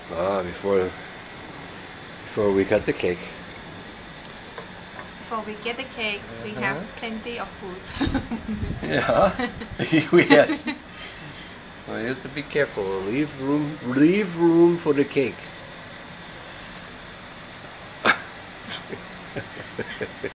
Before we cut the cake. Before we get the cake, we have plenty of food. Yeah. Yes. Well, you have to be careful. Leave room for the cake.